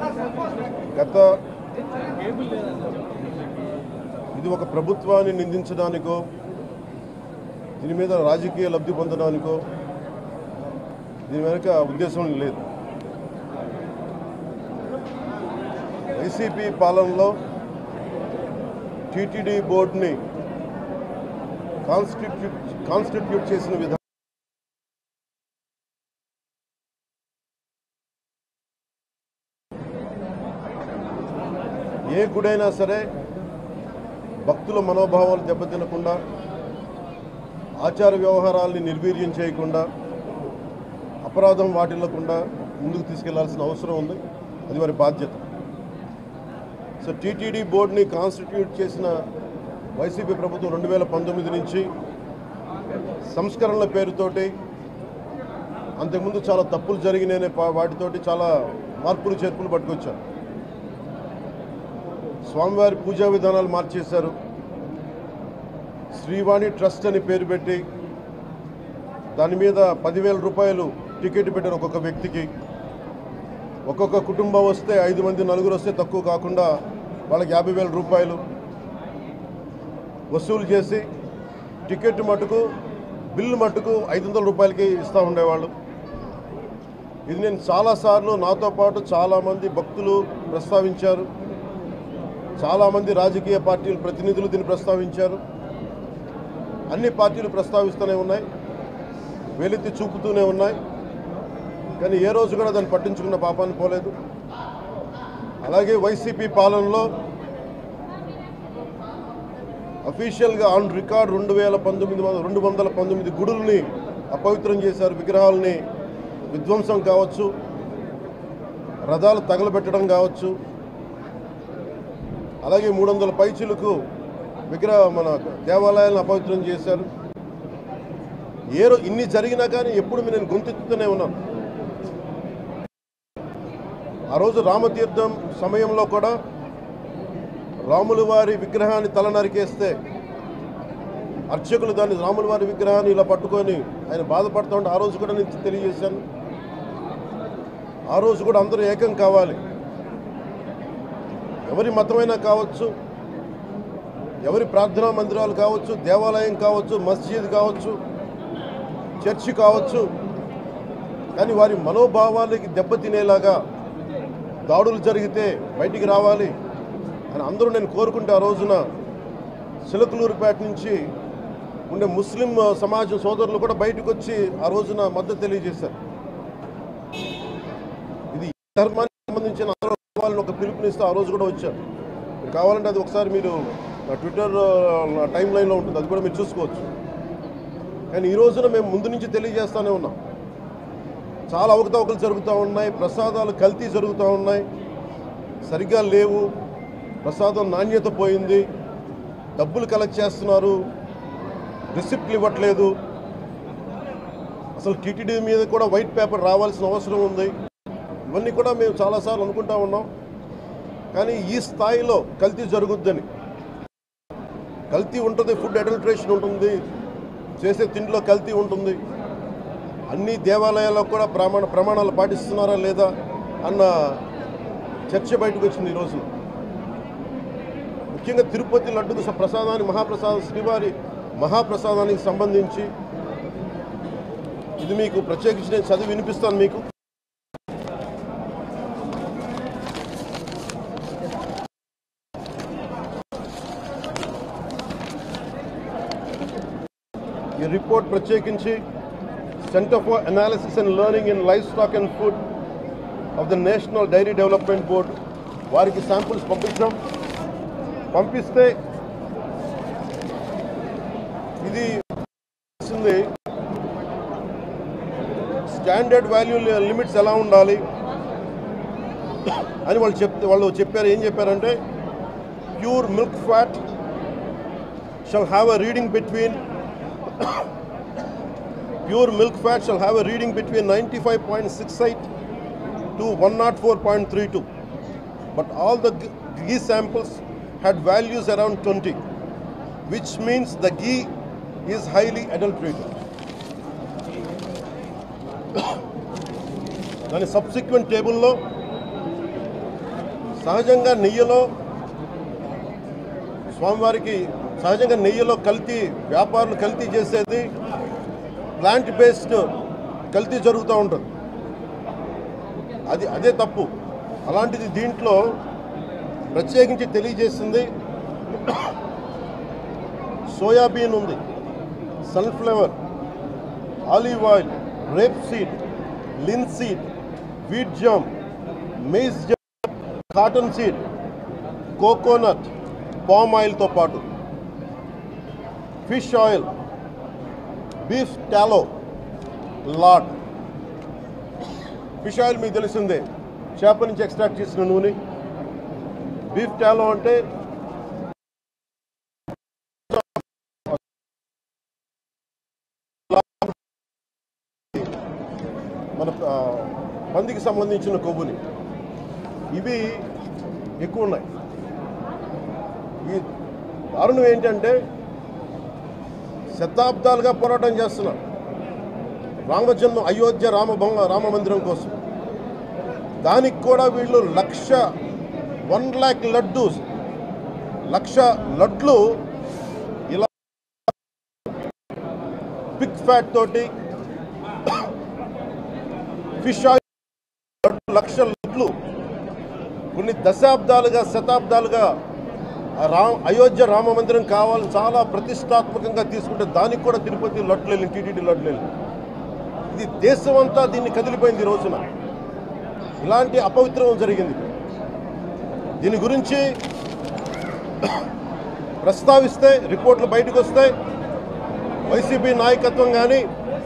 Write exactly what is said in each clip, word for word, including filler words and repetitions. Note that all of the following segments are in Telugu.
గత ఇది ఒక ప్రభుత్వాన్ని నిందించడానికో దీని మీద రాజకీయ లబ్ధి పొందడానికో దీని వెనుక ఉద్దేశం లేదు. వైసీపీ పాలనలో టీటీడీ బోర్డుని కాన్స్టిట్యూట్ కాన్స్టిట్యూట్ చేసిన విధానం ఏ గుడైనా సరే భక్తుల మనోభావాలు దెబ్బతినకుండా ఆచార వ్యవహారాల్ని నిర్వీర్యం చేయకుండా అపరాధం వాటిల్లకుండా ముందుకు తీసుకెళ్లాల్సిన అవసరం ఉంది. అది వారి బాధ్యత. సో టీటీడీ బోర్డుని కాన్స్టిట్యూట్ చేసిన వైసీపీ ప్రభుత్వం రెండు వేల పంతొమ్మిది నుంచి సంస్కరణల పేరుతోటి అంతకుముందు చాలా తప్పులు జరిగినాయనే వాటితోటి చాలా మార్పులు చేర్పులు పట్టుకొచ్చారు. స్వామివారి పూజా విధానాలు మార్చేశారు. శ్రీవాణి ట్రస్ట్ అని పేరు పెట్టి దాని మీద పదివేల రూపాయలు టికెట్ పెట్టారు ఒక్కొక్క వ్యక్తికి. ఒక్కొక్క కుటుంబం వస్తే ఐదు మంది నలుగురు వస్తే తక్కువ కాకుండా వాళ్ళకి యాభై వేల రూపాయలు వసూలు చేసి టికెట్ మటుకు బిల్లు మటుకు ఐదు వందల రూపాయలకి ఇస్తూ ఉండేవాళ్ళు. ఇది నేను చాలాసార్లు నాతో పాటు చాలామంది భక్తులు ప్రస్తావించారు. చాలామంది రాజకీయ పార్టీల ప్రతినిధులు దీన్ని ప్రస్తావించారు. అన్ని పార్టీలు ప్రస్తావిస్తూనే ఉన్నాయి, వెలితి చూపుతూనే ఉన్నాయి. కానీ ఏ రోజు కూడా దాన్ని పట్టించుకున్న పాపాన్ని పోలేదు. అలాగే వైసీపీ పాలనలో అఫీషియల్గా ఆన్ రికార్డ్ రెండు వేల పంతొమ్మిది రెండు వందల పంతొమ్మిది గుడుల్ని అపవిత్రం చేశారు. విగ్రహాలని విధ్వంసం కావచ్చు, రథాలు తగలబెట్టడం కావచ్చు, అలాగే మూడు వందల పైచిలకు విగ్రహ మన దేవాలయాలను అపవిత్రం చేశారు. ఏ రోజు ఇన్ని జరిగినా కానీ ఎప్పుడు నేను గొంతెత్తుతూనే ఉన్నాను. ఆ రోజు రామతీర్థం సమయంలో కూడా రాముల వారి విగ్రహాన్ని తల నరికేస్తే అర్చకులు దాన్ని రాముల వారి విగ్రహాన్ని ఇలా పట్టుకొని ఆయన బాధపడుతూ ఉంటే ఆ రోజు కూడా నేను తెలియజేశాను. ఆ రోజు కూడా అందరూ ఏకం కావాలి. ఎవరి మతమైనా కావచ్చు, ఎవరి ప్రార్థనా మందిరాలు కావచ్చు, దేవాలయం కావచ్చు, మస్జిద్ కావచ్చు, చర్చి కావచ్చు, కానీ వారి మనోభావాలకి దెబ్బతినేలాగా దాడులు జరిగితే బయటికి రావాలి అని అందరూ నేను కోరుకుంటే ఆ రోజున చిలకలూరుపేట నుంచి ఉండే ముస్లిం సమాజం సోదరులు కూడా బయటకు వచ్చి ఆ రోజున మద్దతు తెలియజేశారు. ఇది ధర్మానికి సంబంధించిన వాళ్ళని ఒక పిలుపునిస్తే ఆ రోజు కూడా వచ్చారు. మీరు కావాలంటే అది ఒకసారి మీరు ట్విట్టర్ టైం లైన్లో ఉంటుంది, అది కూడా మీరు చూసుకోవచ్చు. కానీ ఈ రోజున మేము ముందు నుంచి తెలియజేస్తూనే ఉన్నాం. చాలా అవకతవకలు జరుగుతూ ఉన్నాయి, ప్రసాదాలు కల్తీ జరుగుతూ ఉన్నాయి, సరిగ్గా లేవు, ప్రసాదం నాణ్యత పోయింది, డబ్బులు కలెక్ట్ చేస్తున్నారు, రిసిప్ట్లు ఇవ్వట్లేదు, అసలు టీటీడీ మీద కూడా వైట్ పేపర్ రావాల్సిన అవసరం ఉంది. ఇవన్నీ కూడా మేము చాలాసార్లు అనుకుంటా ఉన్నాం. కానీ ఈ స్థాయిలో కల్తీ జరుగుద్దని, కల్తీ ఉంటుంది, ఫుడ్ అడల్ట్రేషన్ ఉంటుంది, చేసే తిండిలో కల్తీ ఉంటుంది, అన్ని దేవాలయాల్లో కూడా ప్రమాణ ప్రమాణాలు పాటిస్తున్నారా లేదా అన్న చర్చ బయటకు వచ్చింది ఈరోజు. ముఖ్యంగా తిరుపతి లడ్డుకు ప్రసాదాన్ని మహాప్రసాదం శ్రీవారి మహాప్రసాదానికి సంబంధించి ఇది మీకు ప్రత్యేకించి నేను చదివి వినిపిస్తాను మీకు. ఈ రిపోర్ట్ ప్రత్యేకించి centre for analysis and learning in livestock and food of the national dairy development board వారికి శాంపుల్స్ పంపించాం. పంపిస్తే ఇది స్టాండర్డ్ వాల్యూ లిమిట్స్ ఎలా ఉండాలి అని వాళ్ళు చెప్తే వాళ్ళు చెప్పారు. ఏం చెప్పారంటే pure milk fat shall have a reading between Pure milk fat shall have a reading between ninety-five point six eight to one oh four point three two. But all the ghee samples had values around twenty, which means the ghee is highly adulterated. Then a subsequent table lo సహజంగా నెయ్యిలో స్వామివారికి సహజంగా నెయ్యిలో కల్తీ వ్యాపారులు కల్తీ చేసేది ప్లాంట్ బేస్డ్ కల్తీ జరుగుతూ ఉంటుంది. అది అదే తప్పు. అలాంటిది దీంట్లో ప్రత్యేకించి తెలియజేసింది సోయాబీన్ ఉంది, sunflower, olive oil, rapeseed, linseed, wheat germ, maize germ, cottonseed, coconut, palm ఆయిల్తో పాటు fish oil, beef tallow, lard. Fish oil మీకు తెలిసిందే, చేప నుంచి ఎక్స్ట్రాక్ట్ చేసిన నూనె. బీఫ్ టాలో అంటే మన పందికి సంబంధించిన కొవ్వుని. ఇవి ఎక్కువ ఉన్నాయి. ఈ దారుణం ఏంటంటే శతాబ్దాలుగా పోరాటం చేస్తున్నారు రామజన్మ అయోధ్య రామ రామ మందిరం కోసం. దానికి కూడా వీళ్ళు లక్ష వన్ ల్యాక్ లడ్డు లక్ష లడ్లు ఇలా పిగ్ ఫ్యాట్ తోటి ఫిష్ ఆయిల్ లక్ష లడ్లు కొన్ని దశాబ్దాలుగా శతాబ్దాలుగా రామ అయోధ్య రామ మందిరం కావాలని చాలా ప్రతిష్టాత్మకంగా తీసుకుంటే దానికి కూడా తిరుపతి లడ్లు వెళ్ళింది, టీటీడీ లడ్లు వెళ్ళింది. ఇది దేశం అంతా దీన్ని కదిలిపోయింది. ఈ రోజున ఇలాంటి అపవిత్రం జరిగింది. దీని గురించి ప్రస్తావిస్తే రిపోర్ట్లు బయటకు వస్తాయి. వైసీపీ నాయకత్వం కానీ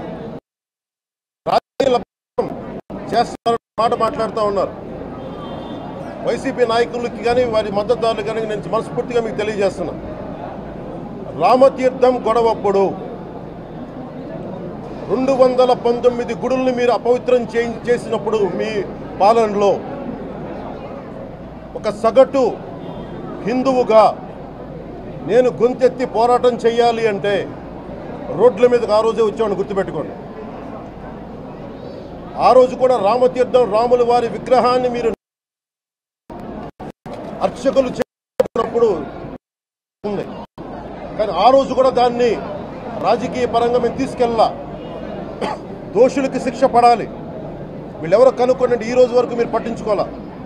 రాజకీయ చేస్తారని మాట మాట్లాడుతూ ఉన్నారు. వైసీపీ నాయకులకి కానీ వారి మద్దతుదారులు కానీ నేను మనస్ఫూర్తిగా మీకు తెలియజేస్తున్నా, రామతీర్థం గొడవప్పుడు రెండు వందల పంతొమ్మిది గుడుల్ని మీరు అపవిత్రం చేసినప్పుడు మీ పాలనలో ఒక సగటు హిందువుగా నేను గొంతెత్తి పోరాటం చేయాలి అంటే రోడ్ల మీదకి ఆ రోజే వచ్చామని గుర్తుపెట్టుకోండి. ఆ రోజు కూడా రామతీర్థం రాముల వారి విగ్రహాన్ని మీరు అర్చకులు చేసినప్పుడు ఉంది, కానీ ఆ రోజు కూడా దాన్ని రాజకీయ పరంగా మేము తీసుకెళ్ళా. దోషులకి శిక్ష పడాలి, వీళ్ళెవరో కనుక్కోండి. ఈ రోజు వరకు మీరు పట్టించుకోవాలా.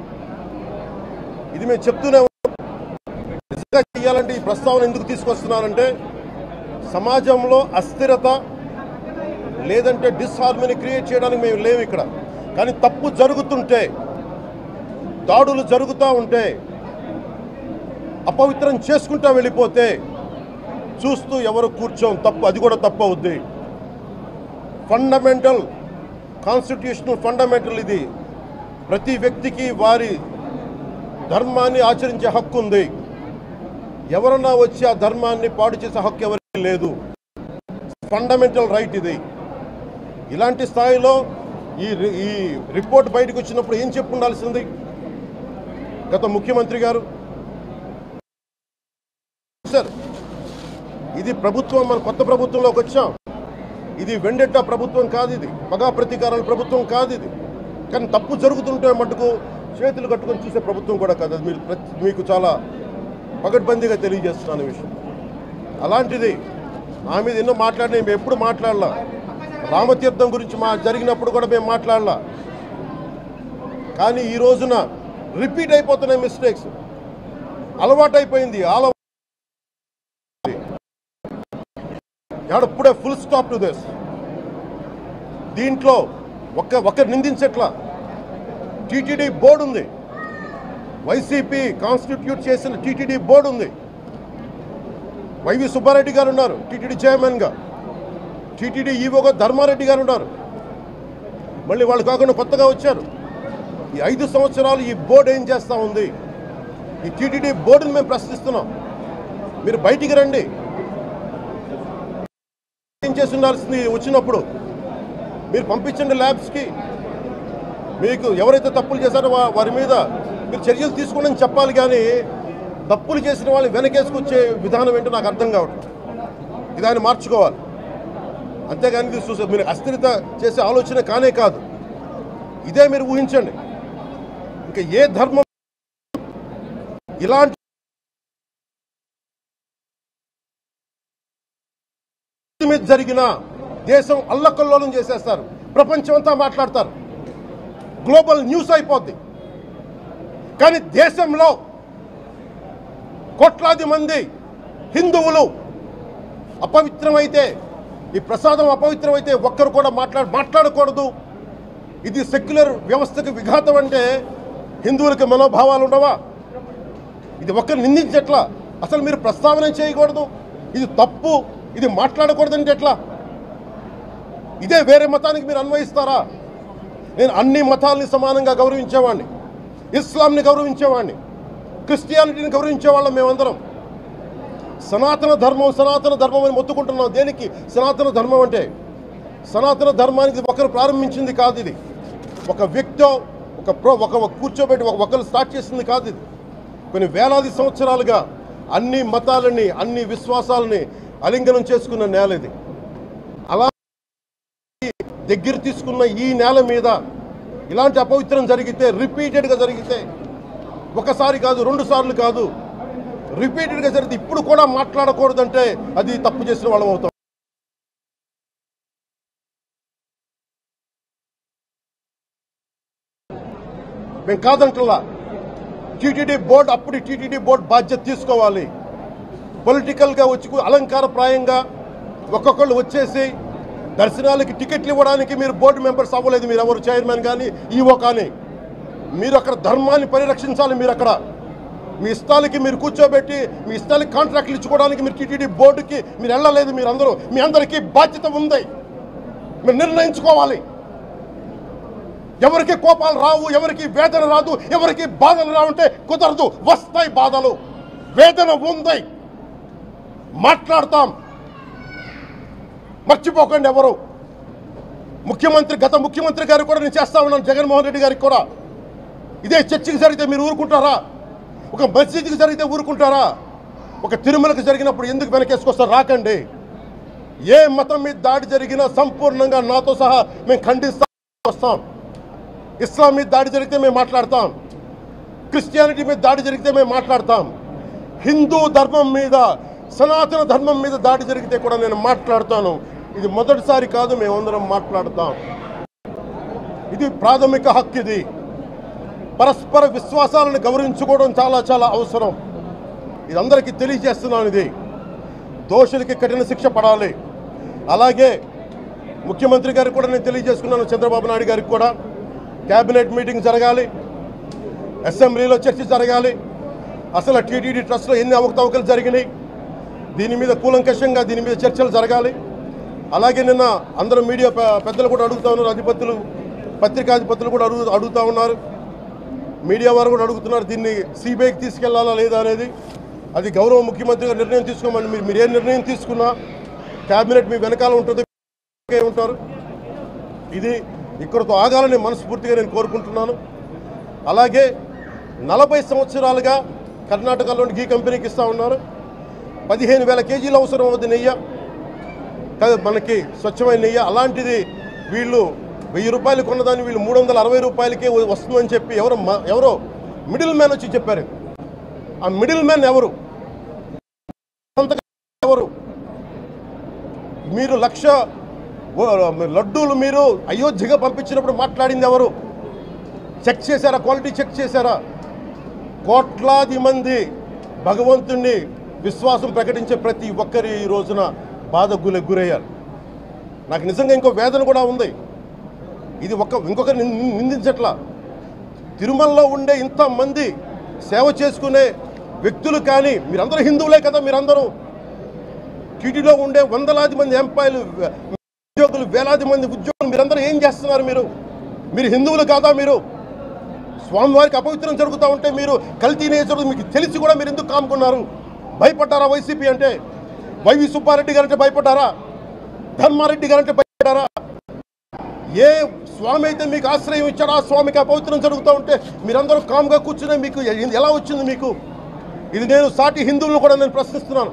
ఇది మేము చెప్తూనే ఉన్నాం. నిజంగా చేయాలంటే ఈ ప్రస్తావన ఎందుకు తీసుకొస్తున్నానంటే సమాజంలో అస్థిరత లేదంటే డిస్హార్మనీ క్రియేట్ చేయడానికి మేము లేవు ఇక్కడ. కానీ తప్పు జరుగుతుంటే, దాడులు జరుగుతూ ఉంటే, అపవిత్రం చేసుకుంటూ వెళ్ళిపోతే చూస్తూ ఎవరు కూర్చోం. తప్పు, అది కూడా తప్పు అవుద్ది. ఫండమెంటల్ కాన్స్టిట్యూషనల్ ఫండమెంటల్ ఇది. ప్రతి వ్యక్తికి వారి ధర్మాన్ని ఆచరించే హక్కు ఉంది. ఎవరన్నా వచ్చి ఆ ధర్మాన్ని పాడు చేసే హక్కు ఎవరికి లేదు. ఫండమెంటల్ రైట్ ఇది. ఇలాంటి స్థాయిలో ఈ ఈ రిపోర్ట్ బయటకు వచ్చినప్పుడు ఏం చెప్పు ఉండాల్సింది గత ముఖ్యమంత్రి గారు? సార్, ఇది ప్రభుత్వం, మన కొత్త ప్రభుత్వంలోకి వచ్చాం. ఇది వెండెట్టా ప్రభుత్వం కాదు, ఇది పగా ప్రతీకారాల ప్రభుత్వం కాదు ఇది. కానీ తప్పు జరుగుతుంటే మటుకు చేతులు కట్టుకొని చూసే ప్రభుత్వం కూడా కాదు. అది మీరు మీకు చాలా పగడ్బందీగా తెలియజేస్తున్నాను ఈ విషయం. అలాంటిది నా మీద ఎన్నో మాట్లాడినా మేము ఎప్పుడు మాట్లాడలా. రామతీర్థం గురించి మా జరిగినప్పుడు కూడా మేము మాట్లాడలా. కానీ ఈ రోజున రిపీట్ అయిపోతున్నాయి మిస్టేక్స్. అలవాటైపోయింది. అలవా ఇప్పుడే ఫుల్ స్టాప్ టు దిస్. దీంట్లో ఒక్క ఒకరు నిందించట్లా. టీటీడీ బోర్డు ఉంది, వైసీపీ కాన్స్టిట్యూట్ చేసిన టీటీడీ బోర్డు ఉంది. వైవి సుబ్బారెడ్డి గారు ఉన్నారు టీటీడీ చైర్మన్గా. టీటీడీ ఈవోగా ధర్మారెడ్డి గారు ఉన్నారు. మళ్ళీ వాళ్ళు కాకుండా కొత్తగా వచ్చారు. ఈ ఐదు సంవత్సరాలు ఈ బోర్డు ఏం చేస్తూ ఉంది? ఈ టీటీడీ బోర్డుని మేము ప్రశ్నిస్తున్నాం. మీరు బయటికి రండి. ఏం చేసి ఉండాల్సింది వచ్చినప్పుడు మీరు పంపించండి ల్యాబ్స్కి. మీకు ఎవరైతే తప్పులు చేశారో వారి మీద మీరు చర్యలు తీసుకోండి అని చెప్పాలి. కానీ తప్పులు చేసిన వాళ్ళని వెనకేసుకొచ్చే విధానం ఏంటో నాకు అర్థం కావట్లేదు. ఇది ఆయన మార్చుకోవాలి. అంతేగాని ఇది చూసే మీరు అస్థిరత చేసే ఆలోచన కానే కాదు. ఇదే మీరు ఊహించండి. ఇంకా ఏ ధర్మం ఇలాంటి మీద జరిగిన దేశం అల్లకల్లోలం చేసేస్తారు, ప్రపంచం అంతా మాట్లాడతారు, గ్లోబల్ న్యూస్ అయిపోద్ది. కానీ దేశంలో కోట్లాది మంది హిందువులు అపవిత్రమైతే, ఈ ప్రసాదం అపవిత్రమైతే ఒక్కరు కూడా మాట్లాడ మాట్లాడకూడదు, ఇది సెక్యులర్ వ్యవస్థకు విఘాతం అంటే హిందువులకి మనోభావాలు ఉండవా? ఇది ఒక్కరు నిందించట్లా, అసలు మీరు ప్రస్తావన చేయకూడదు, ఇది తప్పు, ఇది మాట్లాడకూడదంటే ఎట్లా? ఇదే వేరే మతానికి మీరు అన్వయిస్తారా? నేను అన్ని మతాలని సమానంగా గౌరవించేవాడిని, ఇస్లాంని గౌరవించేవాడిని, క్రిస్టియానిటీని గౌరవించేవాళ్ళం మేమందరం. సనాతన ధర్మం సనాతన ధర్మం అని మొత్తుకుంటున్నాం. దేనికి సనాతన ధర్మం అంటే? సనాతన ధర్మానికి ఒకరు ప్రారంభించింది కాదు, ఇది ఒక వ్యక్తి ఒక ప్రో ఒక కూర్చోబెట్టి ఒక ఒకరు స్టార్ట్ చేసింది కాదు. ఇది కొన్ని వేలాది సంవత్సరాలుగా అన్ని మతాలని అన్ని విశ్వాసాలని అలింగనం చేసుకున్న నేల ఇది. అలా దగ్గర తీసుకున్న ఈ నేల మీద ఇలాంటి అపవిత్రం జరిగితే, రిపీటెడ్గా జరిగితే, ఒకసారి కాదు రెండు సార్లు కాదు, రిపీటెడ్గా జరిగితే ఇప్పుడు కూడా మాట్లాడకూడదంటే అది తప్పు చేసిన వాళ్ళం అవుతాం. మేము కాదంటలా, టీటీడీ బోర్డు అప్పుడు టీటీడీ బోర్డు బాధ్యత తీసుకోవాలి. పొలిటికల్గా వచ్చి అలంకారప్రాయంగా ఒక్కొక్కళ్ళు వచ్చేసి దర్శనాలకి టికెట్లు ఇవ్వడానికి మీరు బోర్డు మెంబర్స్ అవ్వలేదు. మీరు ఎవరు చైర్మన్ కానీ ఈవో కానీ, మీరు అక్కడ ధర్మాన్ని పరిరక్షించాలి. మీరు అక్కడ మీ ఇష్టాలకి మీరు కూర్చోబెట్టి మీ ఇష్టాలకి కాంట్రాక్ట్లు ఇచ్చుకోవడానికి మీరు టీటీడీ బోర్డుకి మీరు వెళ్ళలేదు. మీరు అందరూ మీ అందరికీ బాధ్యత ఉంది, మీరు నిర్ణయించుకోవాలి. ఎవరికి కోపాలు రావు, ఎవరికి వేదన రాదు, ఎవరికి బాధలు రావుంటే కుదరదు. వస్తాయి బాధలు, వేదన ఉంది, మాట్లాడతాం. మర్చిపోకండి ఎవరు ముఖ్యమంత్రి, గత ముఖ్యమంత్రి గారు కూడా నేను చేస్తా ఉన్నాను, జగన్మోహన్ రెడ్డి గారికి కూడా. ఇదే చర్చికి జరిగితే మీరు ఊరుకుంటారా? ఒక మసీదుకి జరిగితే ఊరుకుంటారా? ఒక తిరుమలకు జరిగినప్పుడు ఎందుకు వెనకేసుకొస్తారు? రాకండి. ఏ మతం మీద దాడి జరిగినా సంపూర్ణంగా నాతో సహా మేము ఖండిస్తాం, వస్తాం. ఇస్లాం మీద దాడి జరిగితే మేము మాట్లాడతాం, క్రిస్టియానిటీ మీద దాడి జరిగితే మేము మాట్లాడతాం, హిందూ ధర్మం మీద సనాతన ధర్మం మీద దాడి జరిగితే కూడా నేను మాట్లాడతాను. ఇది మొదటిసారి కాదు, మేమందరం మాట్లాడతాం. ఇది ప్రాథమిక హక్కు. ఇది పరస్పర విశ్వాసాలను గౌరవించుకోవడం చాలా చాలా అవసరం. ఇది అందరికీ తెలియజేస్తున్నాను. ఇది దోషులకి కఠిన శిక్ష పడాలి. అలాగే ముఖ్యమంత్రి గారికి కూడా నేను తెలియజేసుకున్నాను, చంద్రబాబు నాయుడు గారికి కూడా క్యాబినెట్ మీటింగ్ జరగాలి, అసెంబ్లీలో చర్చ జరగాలి. అసలు టీటీడీ ట్రస్ట్లో ఎన్ని అవకతవకలు జరిగినాయి, దీని మీద కూలంకషంగా దీని మీద చర్చలు జరగాలి. అలాగే నిన్న అందరూ మీడియా పెద్దలు కూడా అడుగుతూ ఉన్నారు, అధిపతులు పత్రికాధిపతులు కూడా అడుగు అడుగుతూ ఉన్నారు, మీడియా వారు కూడా అడుగుతున్నారు, దీన్ని సిబిఐకి తీసుకెళ్లాలా లేదా అనేది. అది గౌరవ ముఖ్యమంత్రి గారు నిర్ణయం తీసుకోమని. మీరు మీరు ఏ నిర్ణయం తీసుకున్నా క్యాబినెట్ మీ వెనకాల ఉంటుంది, ఉంటారు. ఇది ఇక్కడతో ఆగాలని మనస్ఫూర్తిగా నేను కోరుకుంటున్నాను. అలాగే నలభై సంవత్సరాలుగా కర్ణాటకలోని గీ కంపెనీకి ఇస్తూ ఉన్నారు. పదిహేను వేల కేజీలు అవసరం అవుతుంది నెయ్యి, మనకి స్వచ్ఛమైన నెయ్యి. అలాంటిది వీళ్ళు వెయ్యి రూపాయలు కొన్నదాన్ని వీళ్ళు మూడు వందల అరవై రూపాయలకే వస్తుందని చెప్పి ఎవరో ఎవరో మిడిల్ మ్యాన్ వచ్చి చెప్పారు. ఆ మిడిల్ మ్యాన్ ఎవరు? ఎవరు? మీరు లక్ష లడ్డూలు మీరు అయోధ్యగా పంపించినప్పుడు మాట్లాడింది ఎవరు? చెక్ చేశారా? క్వాలిటీ చెక్ చేశారా? కోట్లాది మంది భగవంతుణ్ణి విశ్వాసం ప్రకటించే ప్రతి ఒక్కరి ఈ రోజున బాధ గురి గురయ్యారు. నాకు నిజంగా ఇంకో వేదన కూడా ఉంది. ఇది ఒక్క ఇంకొకరు నిందించట్లా. తిరుమలలో ఉండే ఇంతమంది సేవ చేసుకునే వ్యక్తులు కానీ మీరందరూ హిందువులే కదా. మీరందరూ టీటీడీలో ఉండే వందలాది మంది ఎంప్లాయీలు, ఉద్యోగులు, వేలాది మంది ఉద్యోగులు, మీరందరూ ఏం చేస్తున్నారు? మీరు మీరు హిందువులు కాదా? మీరు స్వామివారికి అపవిత్రం జరుగుతూ ఉంటే మీరు కల్తీ నేచరు మీకు తెలిసి కూడా మీరు ఎందుకు కాముకున్నారు? భయపడ్డారా? వైసీపీ అంటే వైవి సుబ్బారెడ్డి గారంటే భయపడ్డారా? ధర్మారెడ్డి గారంటే భయపడ్డారా? ఏ స్వామి అయితే మీకు ఆశ్రయం ఇచ్చాడో ఆ స్వామికి అపవిత్రం జరుగుతూ ఉంటే మీరందరూ కామ్గా కూర్చునే మీకు ఎలా వచ్చింది? మీకు ఇది నేను సాటి హిందువులను కూడా నేను ప్రశ్నిస్తున్నాను.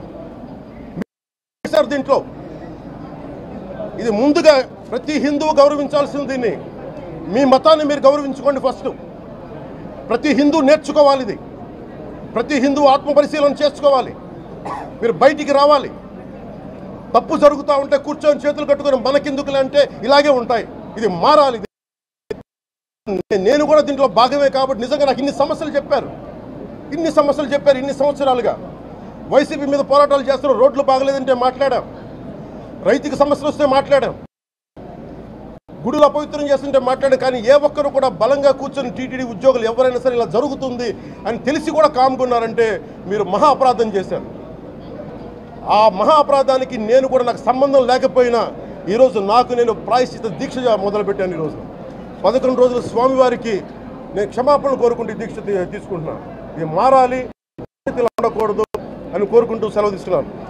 దీంట్లో ఇది ముందుగా ప్రతి హిందువు గౌరవించాల్సింది. దీన్ని మీ మతాన్ని మీరు గౌరవించుకోండి ఫస్ట్. ప్రతి హిందూ నేర్చుకోవాలి ఇది. ప్రతి హిందూ ఆత్మ పరిశీలన చేసుకోవాలి. మీరు బయటికి రావాలి. తప్పు జరుగుతూ ఉంటే కూర్చొని చేతులు కట్టుకొని మనకెందుకులే అంటే ఇలాగే ఉంటాయి. ఇది మారాలి. నేను కూడా దీంట్లో భాగమే కాబట్టి నిజంగా నాకు ఇన్ని సమస్యలు చెప్పారు ఇన్ని సమస్యలు చెప్పారు ఇన్ని సంవత్సరాలుగా వైసీపీ మీద పోరాటాలు చేస్తున్నారు. రోడ్లు బాగలేదంటే మాట్లాడాం, రైతుకి సమస్యలు వస్తే మాట్లాడాం, గుడులు అపవిత్రం చేస్తుంటే మాట్లాడాం. కానీ ఏ ఒక్కరు కూడా బలంగా కూర్చొని టీటీడీ ఉద్యోగులు ఎవరైనా సరే ఇలా జరుగుతుంది అని తెలిసి కూడా కామ్కున్నారంటే మీరు మహా అపరాధం చేశారు. ఆ మహా అపరాధానికి నేను కూడా నాకు సంబంధం లేకపోయినా ఈరోజు నాకు నేను ప్రాయశ్చిత దీక్ష మొదలుపెట్టాను. ఈరోజు పదకొండు రోజులు స్వామివారికి నేను క్షమాపణలు కోరుకుంటూ దీక్ష తీసుకుంటున్నాను. ఇది మారాలి, ఉండకూడదు అని కోరుకుంటూ సెలవు తీసుకున్నాను.